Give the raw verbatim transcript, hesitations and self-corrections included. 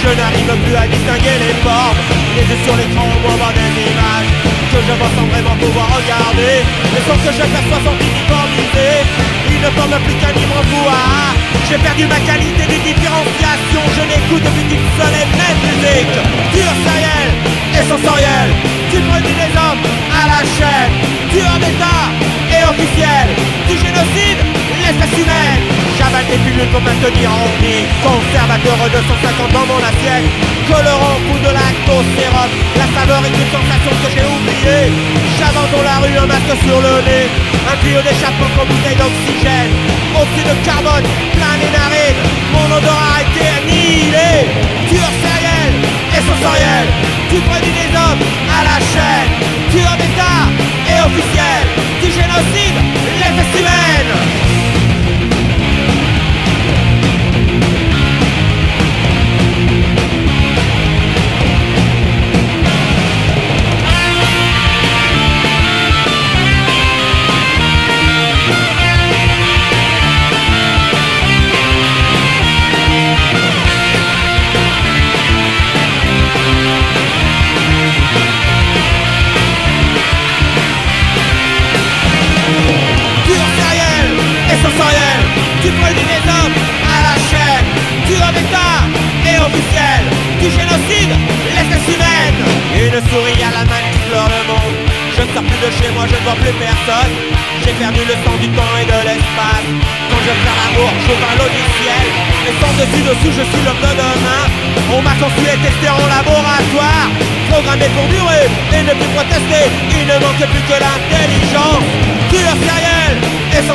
Je n'arrive plus à distinguer les formes. Les yeux sur l'écran m'envoient des images que je vois sans vraiment pouvoir regarder. Les sons que je perçois sont uniformisés. Ils ne forment plus qu'un immense brouhaha. J'ai perdu ma qualité de différenciation. Je n'écoute plus qu'une seule et même musique. Pure, sérielle et sensorielle. Tu produis des hommes à la chaîne. Tueur d'État et officiel. Du génocide, l'espèce humaine. J'avale des pilules pour maintenir en vie. Conservateur de cent cinquante dans mon assiette. Colorant, coup de lactosérum. La saveur est une sensation que j'ai oubliée. J'avance dans la rue, un masque sur le nez. Un tuyau d'échappement comme bouteille d'oxygène. Oxyde de carbone, plein les narines. Mon odorat a été annihilé. Tueur sériel et sensoriel. Tu produis des hommes à la chaîne. Tueur d'État et officiel. Du génocide, l'espèce humaine. Tu produis des hommes à la chaîne. Tueur d'État et officiel. Du génocide, l'espèce humaine. Une souris à la main qui pleure le monde. Je ne sors plus de chez moi, je ne vois plus personne. J'ai perdu le sens du temps et de l'espace. Quand je fais l'amour, j'ouvre un logiciel. Et sans dessus dessous, je suis l'homme de demain. On m'a conçu et testé en laboratoire. Programmé pour durer et ne plus protester. Il ne manque plus que l'intelligence. Tueur sériel et